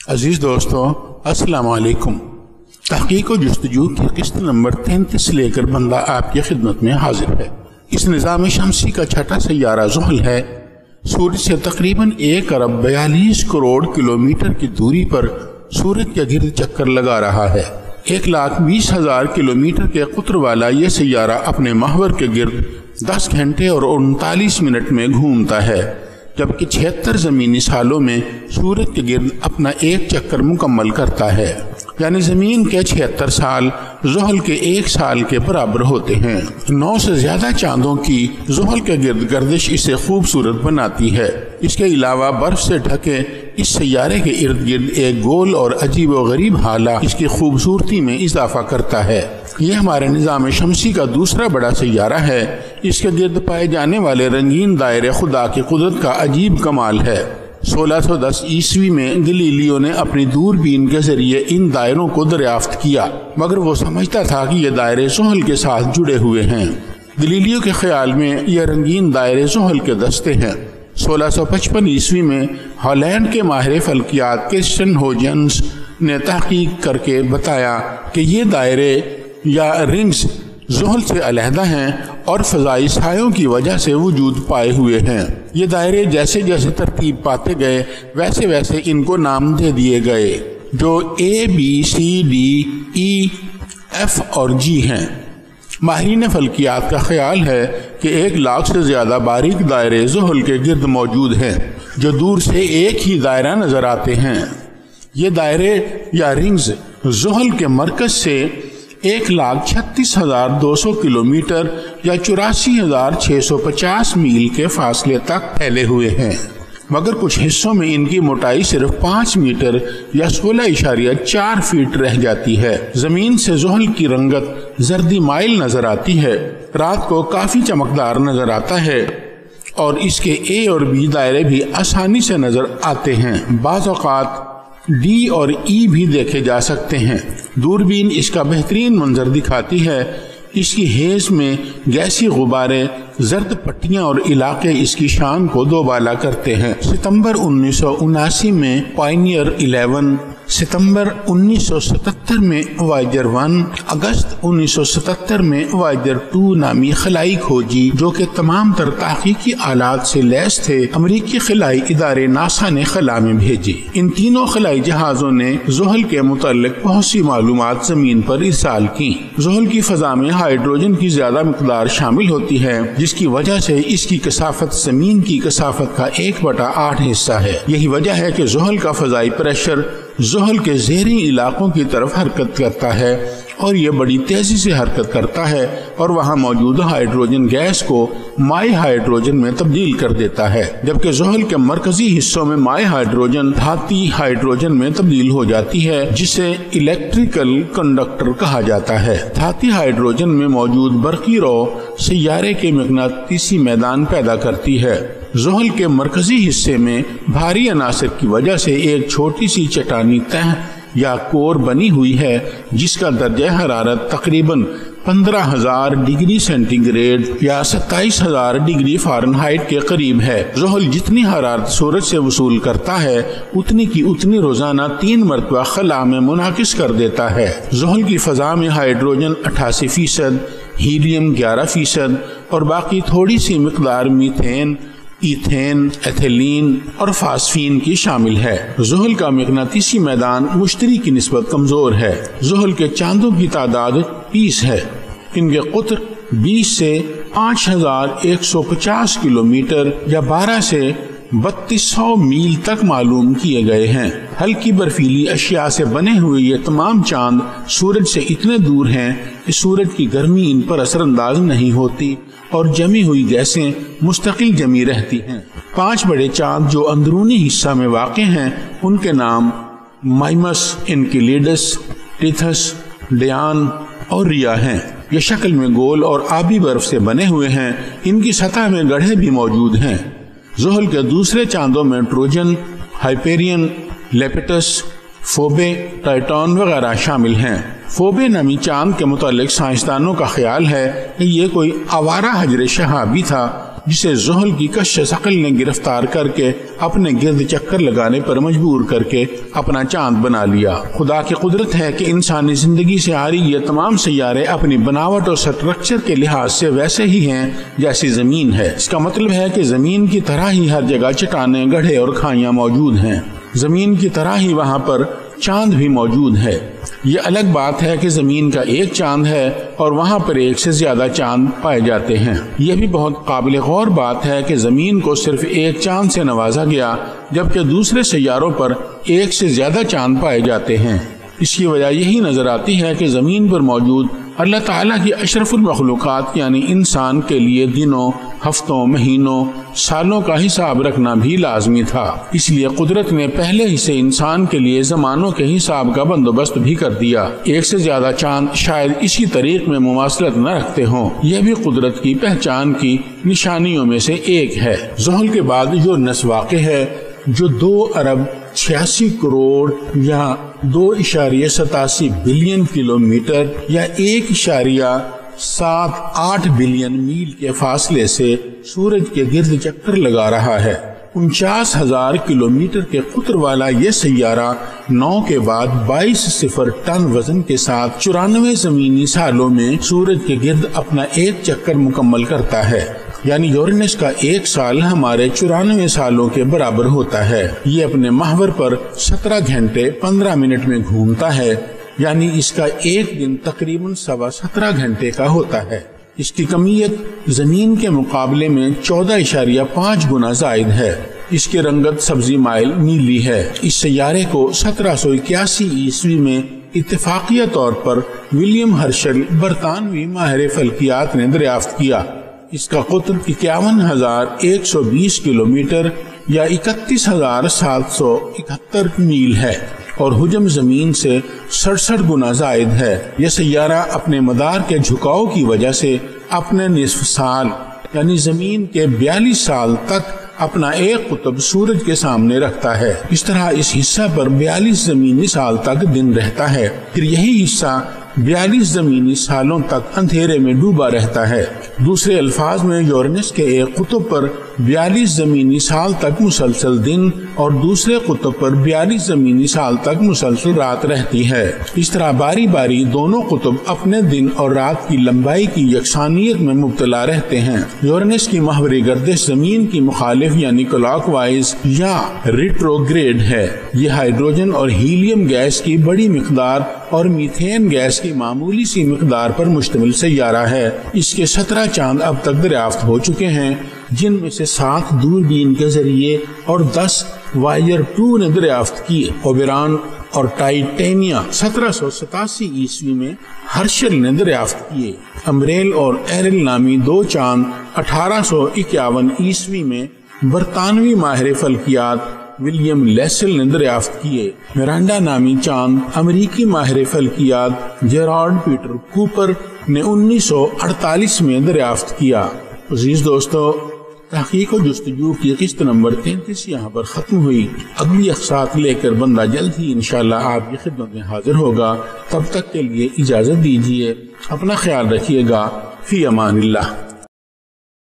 عزیز دوستو السلام علیکم۔ تحقیق و جستجو کی قسط نمبر 33 لے کر بندہ آپ کی خدمت میں حاضر ہے۔ اس نظام شمسی کا چھٹا سیارہ زحل ہے۔ سورج سے تقریباً 1 ارب 42 کروڑ کلومیٹر کی دوری پر سورج کے گرد چکر لگا رہا ہے۔ 1,20,000 کلومیٹر کے قطر والا یہ سیارہ اپنے محور کے گرد 10 گھنٹے اور 39 منٹ میں گھومتا ہے، جبکہ 76 زمینی سالوں میں سورج کے گرد اپنا ایک چکر مکمل کرتا ہے، یعنی زمین کے 76 سال زحل کے 1 سال کے برابر ہوتے ہیں۔ 9 سے زیادہ چاندوں کی زحل کے گرد گردش اسے خوبصورت بناتی ہے۔ اس کے علاوہ برف سے ڈھکے اس سیارے کے ارد گرد ایک گول اور عجیب و غریب حالہ اس کی خوبصورتی میں اضافہ کرتا ہے۔ یہ ہمارے نظام شمسی کا دوسرا بڑا سیارہ ہے۔ اس کے گرد پائے جانے والے رنگین دائرے خدا کی قدرت کا عجیب کمال ہے۔ 1610 عیسوی میں گلیلیو نے اپنی دوربین کے ذریعے ان دائروں کو دریافت کیا، مگر وہ سمجھتا تھا کہ یہ دائرے زحل کے ساتھ جڑے ہوئے ہیں۔ گلیلیو کے خیال میں یہ رنگین دائرے زحل کے دستے ہیں۔ 1655 عیسوی میں ہالینڈ کے ماہر فلکیات کرسٹن ہوجنس نے تحقیق کر کے بتایا کہ یہ دائرے یا رنگز زحل سے علیحدہ ہیں اور فضائی سایوں کی وجہ سے وجود پائے ہوئے ہیں۔ یہ دائرے جیسے جیسے ترتیب پاتے گئے ویسے ویسے ان کو نام دے دیے گئے، جو A B C D E F اور G ہیں۔ ماہرین فلکیات کا خیال ہے کہ 1 لاکھ سے زیادہ باریک دائرے زحل کے گرد موجود ہیں، جو دور سے ایک ہی دائرہ نظر آتے ہیں۔ یہ دائرے یا رنگز زحل کے مرکز سے 1,36,200 کلومیٹر یا 84,650 میل کے فاصلے تک پھیلے ہوئے ہیں، مگر کچھ حصوں میں ان کی موٹائی صرف 5 میٹر یا 16.4 فیٹ رہ جاتی ہے۔ زمین سے زحل کی رنگت زردی مائل نظر آتی ہے، رات کو کافی چمکدار نظر آتا ہے اور اس کے A اور B دائرے بھی آسانی سے نظر آتے ہیں۔ بعض اوقات D اور E بھی دیکھے جا سکتے ہیں۔ دوربین اس کا بہترین منظر دکھاتی ہے۔ اس کی ہیز میں گیسی غبارے، زرد پٹیاں اور علاقے اس کی شان کو دوبالا کرتے ہیں۔ ستمبر 1979 میں پائنیئر 11، ستمبر 1977 میں وائجر 1، اگست 1977 میں وائجر 2 نامی خلائی کھوجی جو کہ تمام تر تحقیقی آلات سے لیس تھے، امریکی خلائی ادارے ناسا نے خلا میں بھیجے۔ ان تینوں خلائی جہازوں نے زحل کے متعلق بہت سی معلومات زمین پر ارسال کی۔ زحل کی فضا میں ہائیڈروجن کی زیادہ مقدار شامل ہوتی ہے، جس کی وجہ سے اس کی کثافت زمین کی کثافت کا 1/8 حصہ ہے۔ یہی وجہ ہے کہ زحل کا فضائی پریشر زحل کے زیریں علاقوں کی طرف حرکت کرتا ہے اور یہ بڑی تیزی سے حرکت کرتا ہے اور وہاں موجود ہائیڈروجن گیس کو مائع ہائیڈروجن میں تبدیل کر دیتا ہے، جبکہ زحل کے مرکزی حصوں میں مائع ہائیڈروجن دھاتی ہائیڈروجن میں تبدیل ہو جاتی ہے، جسے الیکٹریکل کنڈکٹر کہا جاتا ہے۔ دھاتی ہائیڈروجن میں موجود برقی رو سیارے کے مغناطیسی میدان پیدا کرتی ہے۔ زحل کے مرکزی حصے میں بھاری عناصر کی وجہ سے ایک چھوٹی سی چٹانی تہ یا کور بنی ہوئی ہے، جس کا درجہ حرارت تقریباً 15,000 ڈگری سینٹی گریڈ یا 27,000 ڈگری فارنہائٹ کے قریب ہے۔ زحل جتنی حرارت سورج سے وصول کرتا ہے اتنی کی اتنی روزانہ 3 مرتبہ خلا میں منعکس کر دیتا ہے۔ زحل کی فضا میں ہائیڈروجن 88%، ہیلیم 11% اور باقی تھوڑی سی مقدار میتھین، ایتھین، ایتھیلین اور فاسفین کی شامل ہے۔ زحل کا مغناطیسی میدان مشتری کی نسبت کمزور ہے۔ زحل کے چاندوں کی تعداد 30 ہے۔ ان کے قطر 20 سے 5,150 کلومیٹر یا 12 سے 3200 میل تک معلوم کیے گئے ہیں۔ ہلکی برفیلی اشیاء سے بنے ہوئے یہ تمام چاند سورج سے اتنے دور ہیں کہ سورج کی گرمی ان پر اثر انداز نہیں ہوتی اور جمی ہوئی گیسیں مستقل جمی رہتی ہیں۔ 5 بڑے چاند جو اندرونی حصہ میں واقع ہیں ان کے نام مائمس، انکیلیڈس، ٹیتھس، ڈیان اور ریا ہیں۔ یہ شکل میں گول اور آبی برف سے بنے ہوئے ہیں۔ ان کی سطح میں گڑھے بھی موجود ہیں۔ زحل کے دوسرے چاندوں میں ٹروجن، ہائپیرین، لیپٹس، فوبے، ٹائٹان وغیرہ شامل ہیں۔ فوبے نامی چاند کے متعلق سائنسدانوں کا خیال ہے کہ یہ کوئی آوارہ حجر شہابی تھا جسے زحل کی کش ثقل نے گرفتار کر کے اپنے گرد چکر لگانے پر مجبور کر کے اپنا چاند بنا لیا۔ خدا کی قدرت ہے کہ انسانی زندگی سے آری یہ تمام سیارے اپنی بناوٹ اور سٹرکچر کے لحاظ سے ویسے ہی ہیں جیسی زمین ہے۔ اس کا مطلب ہے کہ زمین کی طرح ہی ہر جگہ چٹانیں، گڑھے اور کھائیاں موجود ہیں۔ زمین کی طرح ہی وہاں پر چاند بھی موجود ہے۔ یہ الگ بات ہے کہ زمین کا ایک چاند ہے اور وہاں پر ایک سے زیادہ چاند پائے جاتے ہیں۔ یہ بھی بہت قابل غور بات ہے کہ زمین کو صرف ایک چاند سے نوازا گیا جبکہ دوسرے سیاروں پر ایک سے زیادہ چاند پائے جاتے ہیں۔ اس کی وجہ یہی نظر آتی ہے کہ زمین پر موجود اللہ تعالیٰ کی اشرف المخلوقات یعنی انسان کے لیے دنوں، ہفتوں، مہینوں، سالوں کا حساب رکھنا بھی لازمی تھا۔ اس لیے قدرت نے پہلے ہی سے انسان کے لیے زمانوں کے حساب کا بندوبست بھی کر دیا۔ ایک سے زیادہ چاند شاید اسی طریق میں مماثلت نہ رکھتے ہوں۔ یہ بھی قدرت کی پہچان کی نشانیوں میں سے ایک ہے۔ زحل کے بعد یورینس واقع ہے جو 2.86 کروڑ یا 2.87 بلین کلومیٹر یا 1.78 بلین میل کے فاصلے سے سورج کے گرد چکر لگا رہا ہے۔ 49,000 کلومیٹر کے قطر والا یہ سیارہ 9 کے بعد 22 ٹن وزن کے ساتھ 94 زمینی سالوں میں سورج کے گرد اپنا ایک چکر مکمل کرتا ہے۔ یعنی یورینس کا ایک سال ہمارے 94 سالوں کے برابر ہوتا ہے۔ یہ اپنے محور پر 17 گھنٹے 15 منٹ میں گھومتا ہے، یعنی اس کا ایک دن تقریباً 17.25 گھنٹے کا ہوتا ہے۔ اس کی کمیت زمین کے مقابلے میں 14.5 گنا زائد ہے۔ اس کی رنگت سبزی مائل نیلی ہے۔ اس سیارے کو 1781 عیسوی میں اتفاقیہ طور پر ولیم ہرشل برطانوی ماہر فلکیات نے دریافت کیا۔ اس کا قطر 51,120 کلومیٹر یا 31,771 میل ہے اور حجم زمین سے 67 گنا زائد ہے۔ یہ سیارہ اپنے مدار کے جھکاؤ کی وجہ سے اپنے نصف سال یعنی زمین کے 42 سال تک اپنا ایک قطب سورج کے سامنے رکھتا ہے۔ اس طرح اس حصہ پر 42 زمینی سال تک دن رہتا ہے، پھر یہی حصہ 42 زمینی سالوں تک اندھیرے میں ڈوبا رہتا ہے۔ دوسرے الفاظ میں یورینس کے ایک قطب پر 42 زمینی سال تک مسلسل دن اور دوسرے قطب پر 42 زمینی سال تک مسلسل رات رہتی ہے۔ اس طرح باری باری دونوں قطب اپنے دن اور رات کی لمبائی کی یکسانیت میں مبتلا رہتے ہیں۔ یورینس کی محوری گردش زمین کی مخالف یعنی کلاک وائز یا ریٹروگریڈ ہے۔ یہ ہائیڈروجن اور ہیلیم گیس کی بڑی مقدار اور میتھین گیس کی معمولی سی مقدار پر مشتمل سیارہ ہے۔ اس کے 17 چاند اب تک دریافت ہو چکے ہیں، جن میں سے 7 دوربین کے ذریعے اور 10 وائر 2 نے دریافت کیے۔ اوبران اور ٹائٹینیا 1787 عیسوی میں ہرشل نے دریافت کیے۔ امبریل اور ایرل نامی 2 چاند 1851 عیسوی میں برطانوی ماہر فلکیات ولیم لیسل نے دریافت کیے۔ میرانڈا نامی چاند امریکی ماہر فلکیات جیرارڈ پیٹر کوپر نے 1948 میں دریافت کیا۔ عزیز دوستو، تحقیق و جستجو کی قسط نمبر 33 یہاں پر ختم ہوئی۔ اگلی اقساط لے کر بندہ جلد ہی انشاءاللہ آپ کی خدمت میں حاضر ہوگا۔ تب تک کے لیے اجازت دیجیے، اپنا خیال رکھیے گا۔ فی امان اللہ۔